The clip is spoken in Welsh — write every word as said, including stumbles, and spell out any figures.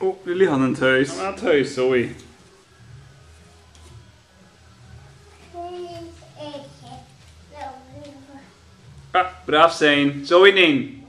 Oh, Lily had een thuis. Aan thuis, Zoe. Ah, braaf zijn. Zoe, nee.